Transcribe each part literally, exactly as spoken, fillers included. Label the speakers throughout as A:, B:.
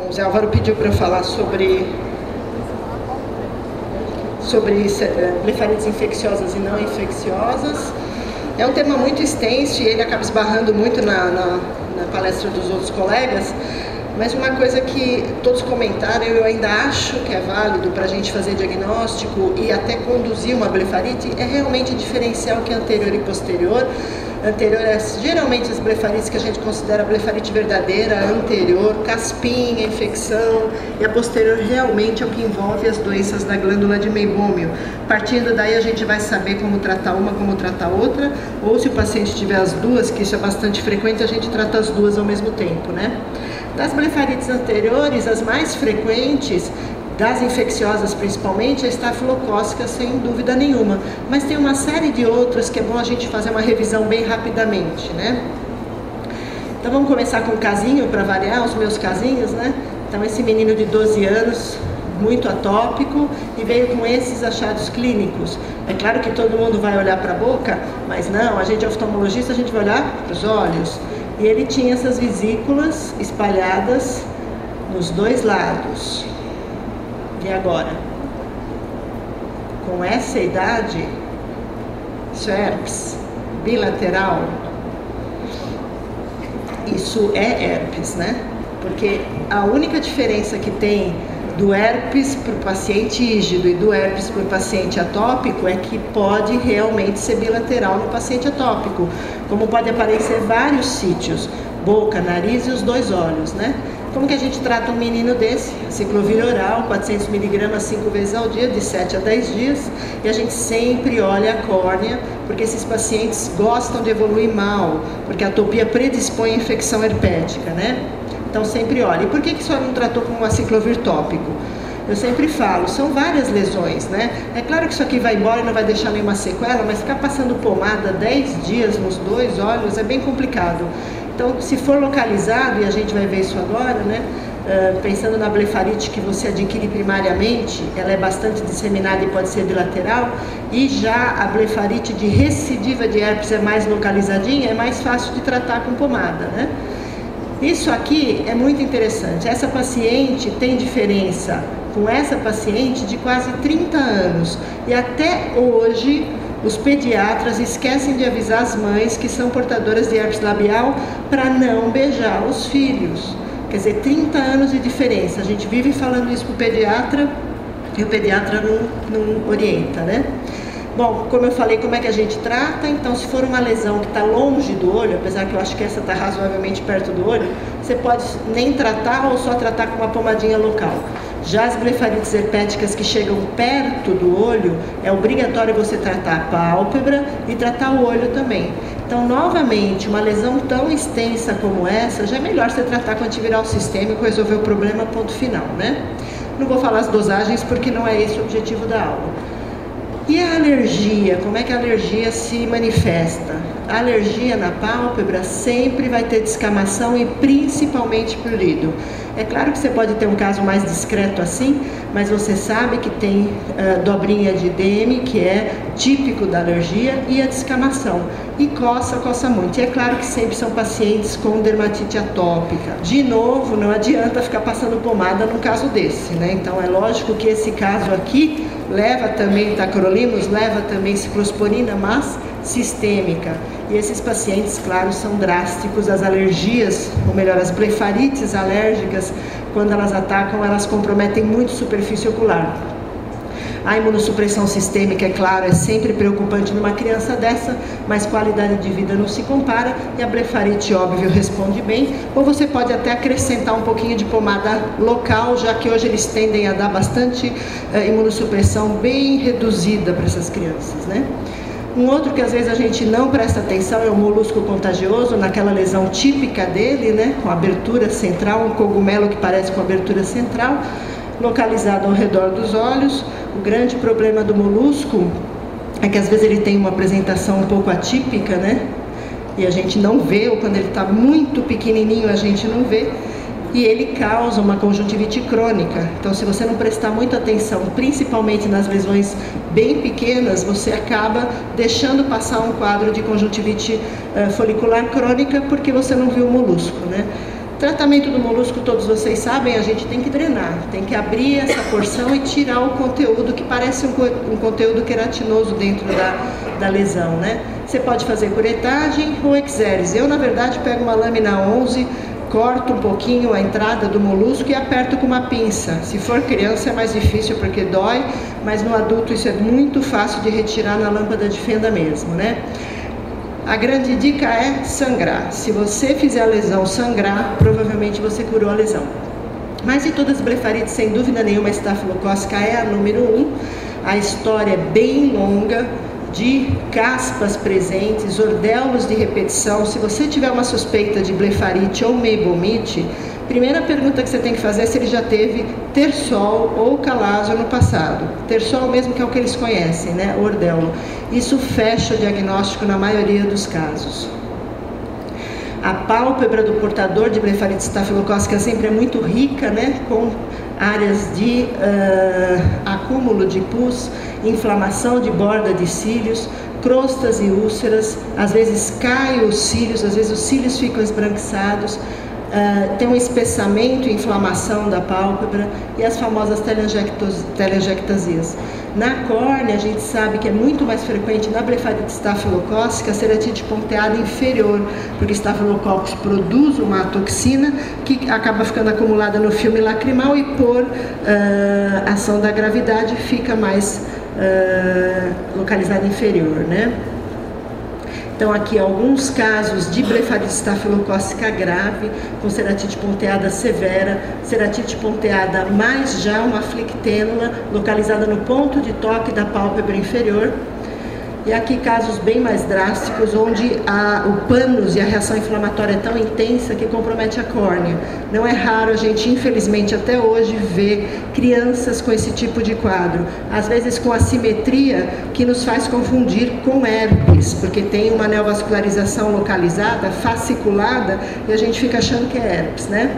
A: o Zé Álvaro pediu para eu falar sobre, sobre blefarites infecciosas e não infecciosas. É um tema muito extenso e ele acaba esbarrando muito na, na, na palestra dos outros colegas, mas uma coisa que todos comentaram, eu ainda acho que é válido para a gente fazer diagnóstico e até conduzir uma blefarite, é realmente diferenciar o que é anterior e posterior. Anterior é geralmente as blefarites que a gente considera blefarite verdadeira, anterior, caspinha, infecção, e a posterior realmente é o que envolve as doenças da glândula de Meibômio. Partindo daí a gente vai saber como tratar uma, como tratar outra, ou se o paciente tiver as duas, que isso é bastante frequente, a gente trata as duas ao mesmo tempo, né? Das blefarites anteriores, as mais frequentes, das infecciosas principalmente, a estafilocócica sem dúvida nenhuma, mas tem uma série de outras que é bom a gente fazer uma revisão bem rapidamente, né? Então vamos começar com um casinho para variar, os meus casinhos, né? Então esse menino de doze anos, muito atópico, e veio com esses achados clínicos. É claro que todo mundo vai olhar para a boca, mas não, a gente é oftalmologista, a gente vai olhar para os olhos. E ele tinha essas vesículas espalhadas nos dois lados. E agora? Com essa idade, isso é herpes bilateral? Isso é herpes, né? Porque a única diferença que tem do herpes para o paciente rígido e do herpes para o paciente atópico é que pode realmente ser bilateral no paciente atópico, como pode aparecer em vários sítios, boca, nariz e os dois olhos, né? Como que a gente trata um menino desse? Ciclovir oral, quatrocentos miligramas, cinco vezes ao dia, de sete a dez dias. E a gente sempre olha a córnea, porque esses pacientes gostam de evoluir mal, porque a atopia predispõe à infecção herpética, né? Então sempre olha. E por que que só não tratou com um aciclovir tópico? Eu sempre falo, são várias lesões, né? É claro que isso aqui vai embora e não vai deixar nenhuma sequela, mas ficar passando pomada dez dias nos dois olhos é bem complicado. Então, se for localizado, e a gente vai ver isso agora, né? Uh, pensando na blefarite que você adquire primariamente, ela é bastante disseminada e pode ser bilateral, e já a blefarite de recidiva de herpes é mais localizadinha, é mais fácil de tratar com pomada, né? Isso aqui é muito interessante. Essa paciente tem diferença com essa paciente de quase trinta anos, e até hoje os pediatras esquecem de avisar as mães que são portadoras de herpes labial para não beijar os filhos. Quer dizer, trinta anos de diferença. A gente vive falando isso para o pediatra e o pediatra não, não orienta, né? Bom, como eu falei, como é que a gente trata? Então, se for uma lesão que está longe do olho, apesar que eu acho que essa está razoavelmente perto do olho, você pode nem tratar ou só tratar com uma pomadinha local. Já as blefarites herpéticas que chegam perto do olho, é obrigatório você tratar a pálpebra e tratar o olho também. Então, novamente, uma lesão tão extensa como essa, já é melhor você tratar com antiviral sistêmico, resolver o problema, ponto final, né? Não vou falar as dosagens porque não é esse o objetivo da aula. E a alergia? Como é que a alergia se manifesta? A alergia na pálpebra sempre vai ter descamação e principalmente prurido. É claro que você pode ter um caso mais discreto assim, mas você sabe que tem uh, dobrinha de edeme, que é típico da alergia, e a descamação. E coça, coça muito. E é claro que sempre são pacientes com dermatite atópica. De novo, não adianta ficar passando pomada num caso desse, né? Então é lógico que esse caso aqui leva também tacrolimus, leva também ciclosporina, mas sistêmica. E esses pacientes, claro, são drásticos. As alergias, ou melhor, as blefarites alérgicas, quando elas atacam, elas comprometem muito a superfície ocular. A imunossupressão sistêmica, é claro, é sempre preocupante numa criança dessa, mas qualidade de vida não se compara, e a blefarite, óbvio, responde bem. Ou você pode até acrescentar um pouquinho de pomada local, já que hoje eles tendem a dar bastante eh, imunossupressão bem reduzida para essas crianças, né? Um outro que às vezes a gente não presta atenção é o molusco contagioso, naquela lesão típica dele, né? Com abertura central, um cogumelo que parece com abertura central, localizado ao redor dos olhos. O grande problema do molusco é que às vezes ele tem uma apresentação um pouco atípica, né? E a gente não vê, ou quando ele está muito pequenininho a gente não vê. E ele causa uma conjuntivite crônica. Então, se você não prestar muita atenção, principalmente nas lesões bem pequenas, você acaba deixando passar um quadro de conjuntivite uh, folicular crônica porque você não viu o molusco, né? Tratamento do molusco, todos vocês sabem, a gente tem que drenar, tem que abrir essa porção e tirar o conteúdo que parece um, um conteúdo queratinoso dentro da, da lesão, né? Você pode fazer curetagem ou exérese. Eu, na verdade, pego uma lâmina onze, corto um pouquinho a entrada do molusco e aperto com uma pinça. Se for criança é mais difícil porque dói, mas no adulto isso é muito fácil de retirar na lâmpada de fenda mesmo, né? A grande dica é sangrar. Se você fizer a lesão sangrar, provavelmente você curou a lesão. Mas de todas as blefarites, sem dúvida nenhuma, a estafilocócica é a número um. A história é bem longa, de caspas presentes, ordéolos de repetição. Se você tiver uma suspeita de blefarite ou meibomite, primeira pergunta que você tem que fazer é se ele já teve tersol ou calazo no passado. Tersol mesmo, que é o que eles conhecem, né? O ordéolo. Isso fecha o diagnóstico na maioria dos casos. A pálpebra do portador de blefarite estafilocócica sempre é muito rica, né? Com áreas de uh, acúmulo de pus, inflamação de borda de cílios, crostas e úlceras, às vezes caem os cílios, às vezes os cílios ficam esbranquiçados, uh, tem um espessamento e inflamação da pálpebra e as famosas telangiectasias. Na córnea, a gente sabe que é muito mais frequente na blefarite estafilocócica a ceratite ponteada inferior, porque estafilococcus produz uma toxina que acaba ficando acumulada no filme lacrimal e por uh, ação da gravidade fica mais uh, localizada inferior, né? Então aqui alguns casos de blefarite estafilocócica grave, com ceratite ponteada severa, ceratite ponteada mais já uma flictênula localizada no ponto de toque da pálpebra inferior. E aqui casos bem mais drásticos, onde a, o pânus e a reação inflamatória é tão intensa que compromete a córnea. Não é raro a gente, infelizmente, até hoje, ver crianças com esse tipo de quadro. Às vezes com assimetria que nos faz confundir com herpes, porque tem uma neovascularização localizada, fasciculada, e a gente fica achando que é herpes, né?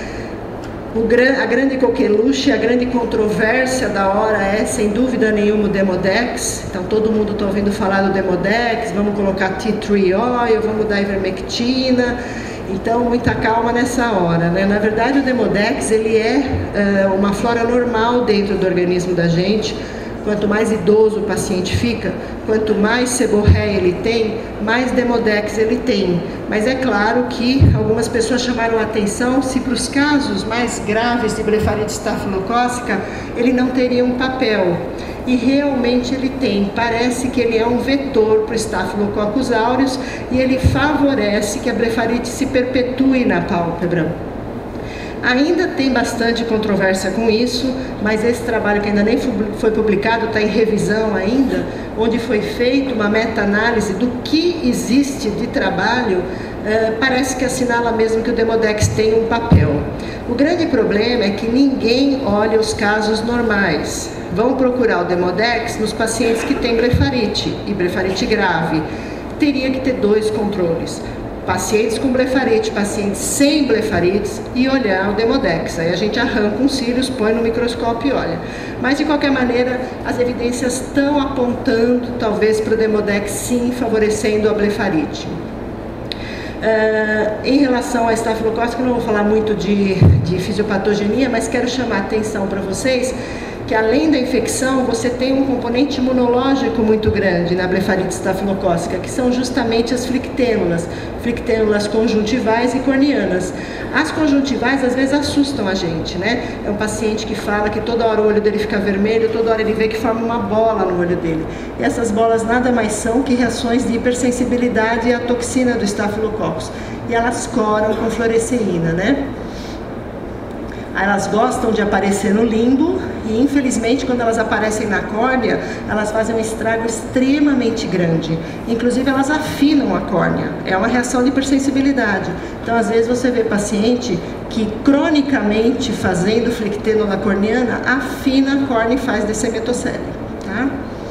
A: O, a grande coqueluche, a grande controvérsia da hora é, sem dúvida nenhuma, o Demodex. Então todo mundo está ouvindo falar do Demodex, vamos colocar tea tree oil, vamos dar ivermectina. Então muita calma nessa hora, né? Na verdade o Demodex ele é uh, uma flora normal dentro do organismo da gente. Quanto mais idoso o paciente fica, quanto mais seborréia ele tem, mais Demodex ele tem. Mas é claro que algumas pessoas chamaram a atenção se para os casos mais graves de blefarite estafilocócica ele não teria um papel. E realmente ele tem. Parece que ele é um vetor para o Staphylococcus aureus e ele favorece que a blefarite se perpetue na pálpebra. Ainda tem bastante controvérsia com isso, mas esse trabalho que ainda nem foi publicado, está em revisão ainda, onde foi feita uma meta-análise do que existe de trabalho, eh, parece que assinala mesmo que o Demodex tem um papel. O grande problema é que ninguém olha os casos normais. Vão procurar o Demodex nos pacientes que têm blefarite, e blefarite grave. Teria que ter dois controles. Pacientes com blefarite, pacientes sem blefarites e olhar o Demodex. Aí a gente arranca uns cílios, põe no microscópio e olha. Mas de qualquer maneira, as evidências estão apontando talvez para o Demodex sim, favorecendo a blefarite. Uh, em relação à estafilocócica, eu não vou falar muito de, de fisiopatogenia, mas quero chamar a atenção para vocês que além da infecção, você tem um componente imunológico muito grande na blefarite estafilocócica, que são justamente as flictênulas, flictênulas conjuntivais e corneanas. As conjuntivais às vezes assustam a gente, né? É um paciente que fala que toda hora o olho dele fica vermelho, toda hora ele vê que forma uma bola no olho dele. E essas bolas nada mais são que reações de hipersensibilidade à toxina do estafilococcus. E elas coram com fluoresceína, né? Elas gostam de aparecer no limbo e, infelizmente, quando elas aparecem na córnea, elas fazem um estrago extremamente grande. Inclusive, elas afinam a córnea. É uma reação de hipersensibilidade. Então, às vezes, você vê paciente que, cronicamente, fazendo flictênula corneana, afina a córnea e faz descemetocele, tá?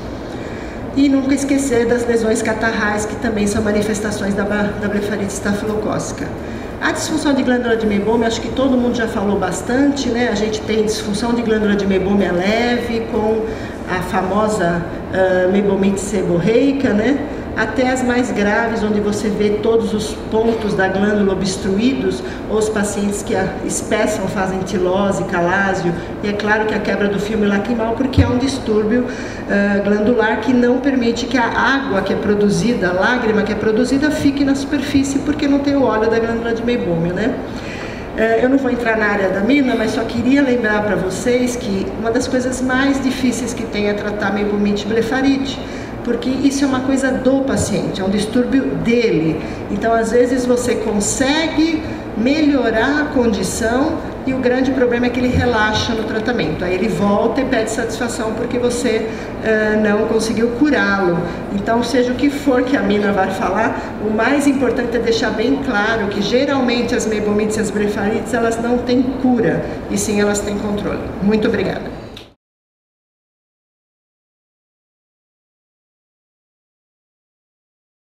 A: E nunca esquecer das lesões catarrais, que também são manifestações da, da blefarite estafilocócica. A disfunção de glândula de Meibomian, acho que todo mundo já falou bastante, né? A gente tem disfunção de glândula de Meibomian leve, com a famosa uh, meibomite seborreica, né? até as mais graves, onde você vê todos os pontos da glândula obstruídos, ou os pacientes que a espessam, fazem tilose, calásio, e é claro que a quebra do filme lacrimal, porque é um distúrbio uh, glandular que não permite que a água que é produzida, a lágrima que é produzida, fique na superfície, porque não tem o óleo da glândula de Meibômio, né? Eu não vou entrar na área da mina, mas só queria lembrar para vocês que uma das coisas mais difíceis que tem é tratar meibomite e blefarite, porque isso é uma coisa do paciente, é um distúrbio dele. Então, às vezes, você consegue melhorar a condição e o grande problema é que ele relaxa no tratamento. Aí ele volta e pede satisfação porque você uh, não conseguiu curá-lo. Então, seja o que for que a mina vai falar, o mais importante é deixar bem claro que geralmente as meibomites e as blefarites, elas não têm cura, e sim elas têm controle. Muito obrigada.